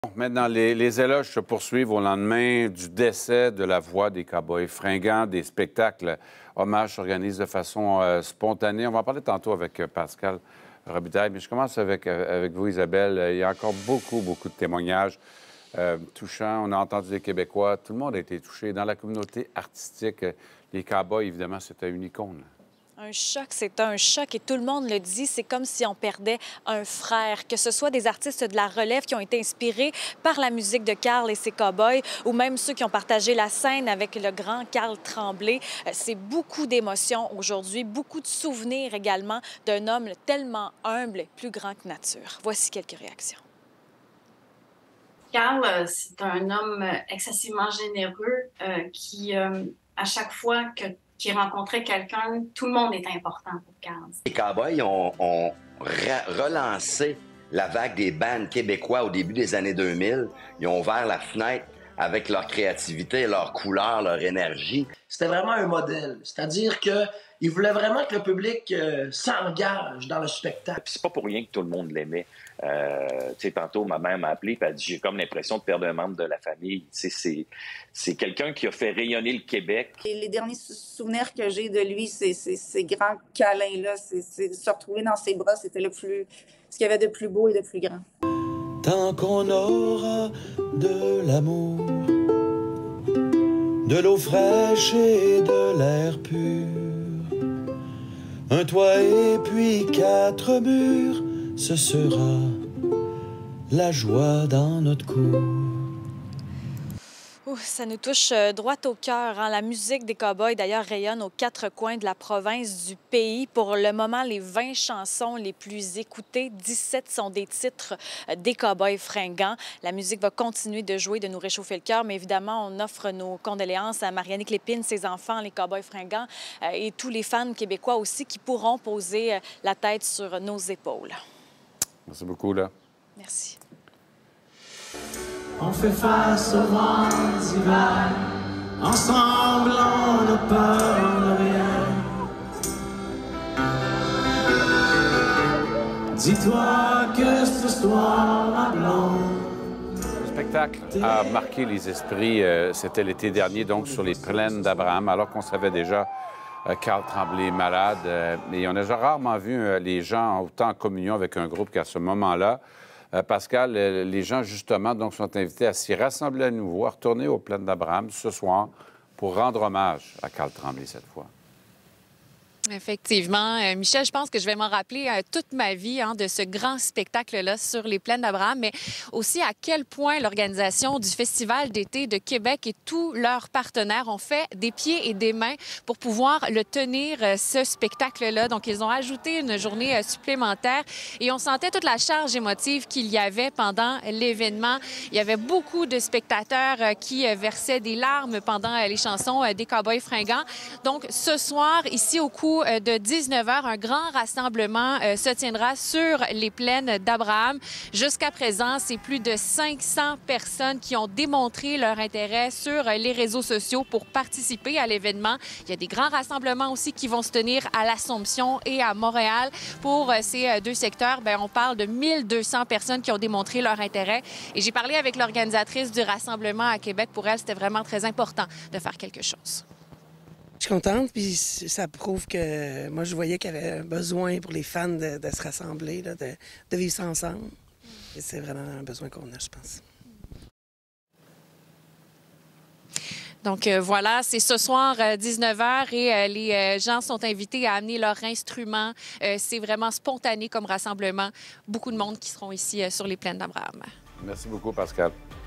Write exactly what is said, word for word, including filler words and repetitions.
Maintenant, les, les éloges se poursuivent au lendemain du décès de la voix des Cowboys fringants. Des spectacles hommages s'organisent de façon euh, spontanée. On va en parler tantôt avec euh, Pascal Robitaille, mais je commence avec, euh, avec vous, Isabelle. Il y a encore beaucoup, beaucoup de témoignages euh, touchants. On a entendu des Québécois. Tout le monde a été touché. Dans la communauté artistique, les Cowboys, évidemment, c'était une icône. Un choc, c'est un choc et tout le monde le dit, c'est comme si on perdait un frère, que ce soit des artistes de la relève qui ont été inspirés par la musique de Carl et ses Cowboys ou même ceux qui ont partagé la scène avec le grand Carl Tremblay. C'est beaucoup d'émotions aujourd'hui, beaucoup de souvenirs également d'un homme tellement humble, plus grand que nature. Voici quelques réactions. Carl, c'est un homme excessivement généreux euh, qui, euh, à chaque fois que qui rencontrait quelqu'un, tout le monde est important pour Carl. Les Cowboys ont, ont relancé la vague des bands québécois au début des années deux mille. Ils ont ouvert la fenêtre avec leur créativité, leur couleur, leur énergie. C'était vraiment un modèle. C'est-à-dire qu'ils voulaient vraiment que le public euh, s'engage dans le spectacle. C'est pas pour rien que tout le monde l'aimait. Euh, tu sais, tantôt, ma mère m'a appelé et a dit « J'ai comme l'impression de perdre un membre de la famille. » Tu sais, c'est quelqu'un qui a fait rayonner le Québec. Et les derniers souvenirs que j'ai de lui, c'est ces grands câlins-là. C'est se retrouver dans ses bras, c'était le plus, ce qu'il y avait de plus beau et de plus grand. Tant qu'on aura de l'amour, de l'eau fraîche et de l'air pur, un toit et puis quatre murs, ce sera la joie dans notre cour. Ouh, ça nous touche droit au cœur. Hein? La musique des Cowboys, d'ailleurs, rayonne aux quatre coins de la province du pays. Pour le moment, les vingt chansons les plus écoutées, dix-sept sont des titres des Cowboys fringants. La musique va continuer de jouer, de nous réchauffer le cœur, mais évidemment, on offre nos condoléances à Marianne Lépine, ses enfants, les Cowboys fringants, euh, et tous les fans québécois aussi qui pourront poser la tête sur nos épaules. Merci beaucoup, là. Merci. On fait face aux vents d'hiver, ensemble on n'a peur de rien. Dis-toi que cette histoire, ma blonde. Le spectacle a marqué les esprits. Euh, C'était l'été dernier, donc sur les plaines d'Abraham, alors qu'on savait déjà euh, Carl Tremblay est malade. Euh, et on a rarement vu euh, les gens autant en communion avec un groupe qu'à ce moment-là. Euh, Pascal, euh, les gens, justement, donc, sont invités à s'y rassembler à nouveau, à retourner aux plaines d'Abraham ce soir pour rendre hommage à Carl Tremblay cette fois. Effectivement. Euh, Michel, je pense que je vais m'en rappeler euh, toute ma vie hein, de ce grand spectacle-là sur les plaines d'Abraham, mais aussi à quel point l'organisation du Festival d'été de Québec et tous leurs partenaires ont fait des pieds et des mains pour pouvoir le tenir, euh, ce spectacle-là. Donc, ils ont ajouté une journée euh, supplémentaire et on sentait toute la charge émotive qu'il y avait pendant l'événement. Il y avait beaucoup de spectateurs euh, qui euh, versaient des larmes pendant euh, les chansons euh, des Cowboys fringants. Donc, ce soir, ici au cours de dix-neuf heures, un grand rassemblement euh, se tiendra sur les plaines d'Abraham. Jusqu'à présent, c'est plus de cinq cents personnes qui ont démontré leur intérêt sur euh, les réseaux sociaux pour participer à l'événement. Il y a des grands rassemblements aussi qui vont se tenir à l'Assomption et à Montréal. Pour euh, ces euh, deux secteurs, bien, on parle de mille deux cents personnes qui ont démontré leur intérêt. Et j'ai parlé avec l'organisatrice du rassemblement à Québec. Pour elle, c'était vraiment très important de faire quelque chose. Je suis contente, puis ça prouve que moi, je voyais qu'il y avait un besoin pour les fans de, de se rassembler, là, de, de vivre ça ensemble. Et c'est vraiment un besoin qu'on a, je pense. Donc euh, voilà, c'est ce soir euh, dix-neuf heures et euh, les euh, gens sont invités à amener leurs instruments. Euh, c'est vraiment spontané comme rassemblement. Beaucoup de monde qui seront ici euh, sur les plaines d'Abraham. Merci beaucoup, Pascal.